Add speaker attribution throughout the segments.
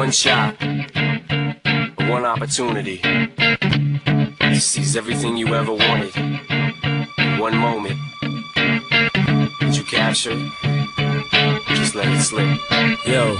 Speaker 1: one shot, one opportunity to seize everything you ever wanted. One moment. Did you capture it? Just let it slip. Yo.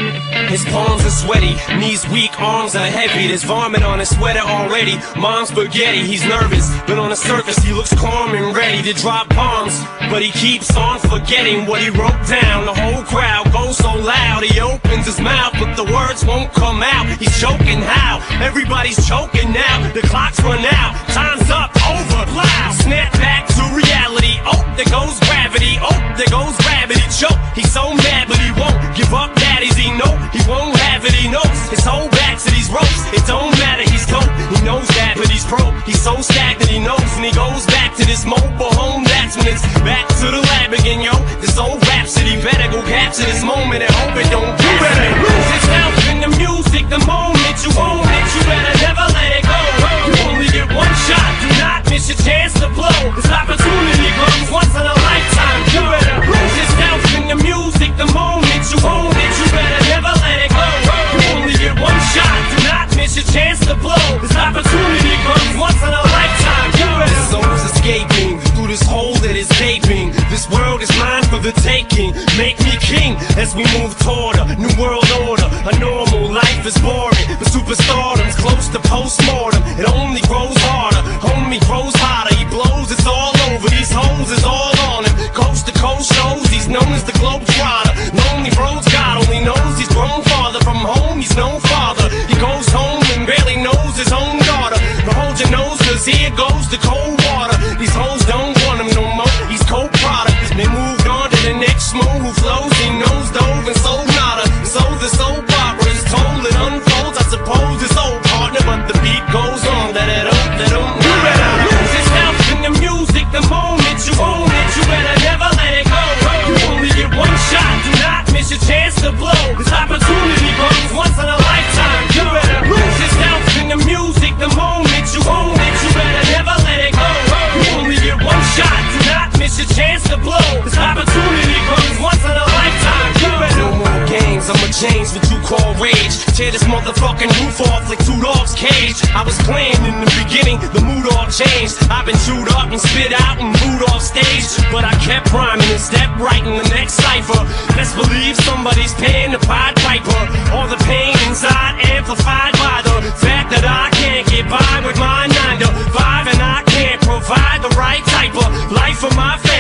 Speaker 1: His palms are sweaty, knees weak, arms are heavy. There's vomit on his sweater already. Mom's spaghetti, he's nervous, but on the surface he looks calm and ready to drop bombs. But he keeps on forgetting what he wrote down. The whole crowd goes so loud, he opens his mouth, but the words won't come out. He's choking how? Everybody's choking now. The clock's run out, time's up, over, loud. Snap back to reality. Oh, there goes gravity. Oh, there goes gravity. Choke. He's so mad, but he won't give up. Daddies, he know he won't have it. He knows his whole back to these ropes. It don't matter, he's dope. He knows that, but he's broke. He's so stagnant, he knows when he goes back to this mobile home. That's when it's back to the lab again, yo. This old rhapsody better go capture this moment and hope it don't. You better lose yourself in the music. The moment you own it, you better never let it go. You only get one shot. Do not miss your chance to blow. This opportunity comes once in a lifetime. You better lose yourself in the music. The moment you own it, you better never let it go. You only get one shot. Do not miss your chance to blow. This opportunity comes once in a lifetime. You better. This soul's escaping through this hole that is gaping. This world is mine for the taking. Make me king as we move toward a new world order. A normal life is boring, but superstardom's close to postmortem. It only grows harder, homie grows hotter. He blows, it's all over. These hoes is all on him. Coast to coast shows, he's known as the Globetrotter. Lonely roads, God only knows he's grown farther from home. He's no father. He goes home and barely knows his own daughter. But hold your nose, cause here goes the cold water. These hoes don't want him no more. He's cold product. They moved on to the next smooth who flows. He knows dove and sold nada. So the soap opera is told, it unfolds. I suppose it's old partner, but the beat goes on. Let it up, let it up. You better lose yourself in the music. The moment you own it, you better never let it go. You only get one shot. Do not miss your chance to blow. This opportunity comes once in a lifetime. You better lose yourself in the music. The moment you own it, you better never let it go. You only get one shot. Do not miss your chance to blow. This opportunity comes once in a lifetime. You better. No more games, I'ma change what you call rage. Tear this motherfucking roof off like two dogs' cage. I was playing in the beginning, the mood all changed. I've been chewed up and spit out and booed off stage, but I kept rhyming and stepped right in the next cipher. Let's believe somebody's paying the Pied Piper. All the pain inside amplified by the fact that I can't get by with my 9 to 5, and I can't provide the right type of life for my family.